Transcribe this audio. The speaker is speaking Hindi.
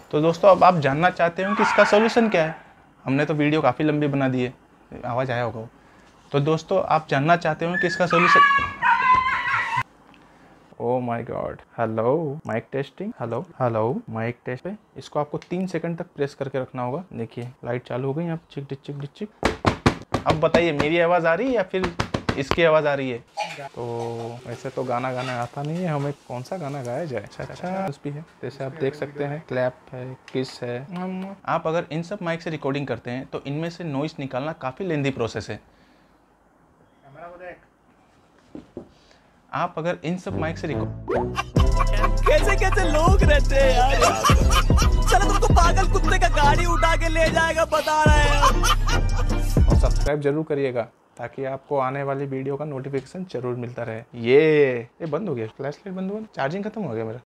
तो दोस्तों अब आप जानना चाहते हो कि इसका सोल्यूशन क्या है। हमने तो वीडियो काफ़ी लंबी बना दी है, आवाज़ आया होगा। तो दोस्तों आप जानना चाहते हो कि इसका solution. Oh my god, hello mic testing, hello hello mic test पे इसको आपको 3 सेकंड तक प्रेस करके रखना होगा। देखिए लाइट चालू हो गई यहाँ पे, चिक डिक चिक डिक चिक। अब बताइए मेरी आवाज़ आ रही है या फिर इसकी आवाज़ आ रही है। तो वैसे तो गाना आता नहीं है हमें, कौन सा गाना गाया जाए। अच्छा भी है, जैसे आप देख सकते हैं क्लैप है, किस है। आप अगर इन सब माइक से रिकॉर्डिंग करते हैं तो इनमें से नॉइस निकालना काफ़ी लेंदी प्रोसेस है। आप अगर इन सब माइक से कैसे कैसे लोग रहते हैं यार। चलो तुमको पागल कुत्ते का गाड़ी उठा के ले जाएगा, बता रहे हैं। और सब्सक्राइब जरूर करिएगा ताकि आपको आने वाली वीडियो का नोटिफिकेशन जरूर मिलता रहे। ये बंद हो गया, फ्लैश लाइट बंद हुआ, चार्जिंग खत्म हो गया मेरा।